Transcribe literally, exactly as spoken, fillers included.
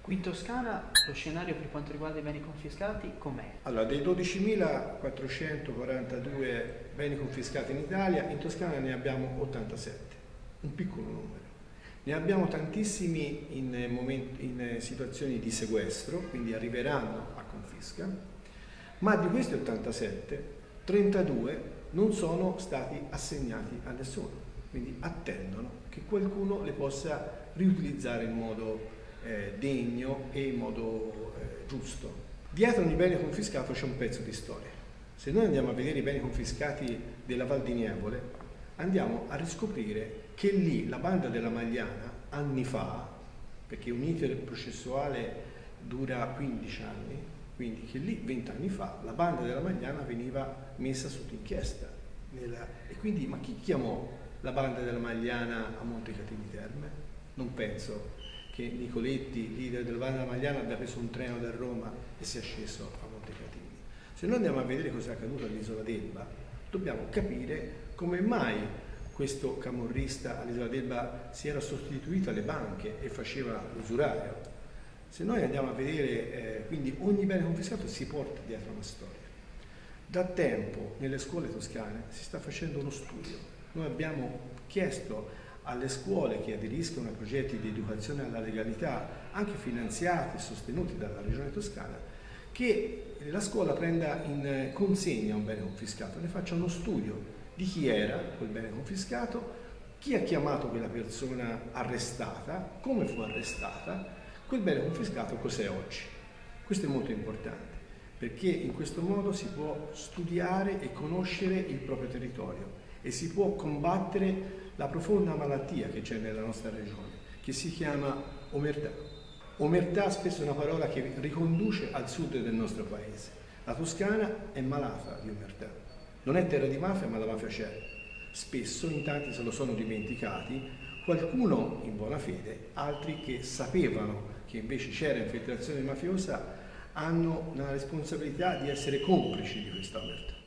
Qui in Toscana lo scenario per quanto riguarda i beni confiscati com'è? Allora, dei dodicimilaquattrocentoquarantadue beni confiscati in Italia, in Toscana ne abbiamo ottantasette, un piccolo numero. Ne abbiamo tantissimi in, momenti, in situazioni di sequestro, quindi arriveranno a confisca, ma di questi ottantasette, trentadue non sono stati assegnati a nessuno, quindi attendono che qualcuno le possa riutilizzare in modo eh, degno e in modo eh, giusto. Dietro ogni bene confiscato c'è un pezzo di storia. Se noi andiamo a vedere i beni confiscati della Val di Nievole, andiamo a riscoprire che lì la banda della Magliana, anni fa, perché un iter processuale dura quindici anni, quindi che lì vent'anni fa la banda della Magliana veniva messa sotto inchiesta. Nella... E quindi, ma chi chiamò la banda della Magliana a Montecatini Terme? Non penso che Nicoletti, leader della banda della Magliana, abbia preso un treno da Roma e sia sceso a Montecatini. Se noi andiamo a vedere cosa è accaduto all'Isola d'Elba, dobbiamo capire come mai questo camorrista all'Isola d'Elba si era sostituito alle banche e faceva l'usuraio. Se noi andiamo a vedere, eh, quindi ogni bene confiscato si porta dietro una storia. Da tempo nelle scuole toscane si sta facendo uno studio. Noi abbiamo chiesto alle scuole che aderiscono a progetti di educazione alla legalità, anche finanziati e sostenuti dalla Regione Toscana, che la scuola prenda in consegna un bene confiscato, ne faccia uno studio di chi era quel bene confiscato, chi ha chiamato quella persona arrestata, come fu arrestata, quel bene confiscato cos'è oggi. Questo è molto importante, perché in questo modo si può studiare e conoscere il proprio territorio e si può combattere la profonda malattia che c'è nella nostra regione, che si chiama omertà. Omertà spesso è una parola che riconduce al sud del nostro paese. La Toscana è malata di omertà. Non è terra di mafia, ma la mafia c'è. Spesso in tanti se lo sono dimenticati, qualcuno in buona fede, altri che sapevano che invece c'era infiltrazione mafiosa, hanno la responsabilità di essere complici di questa omertà.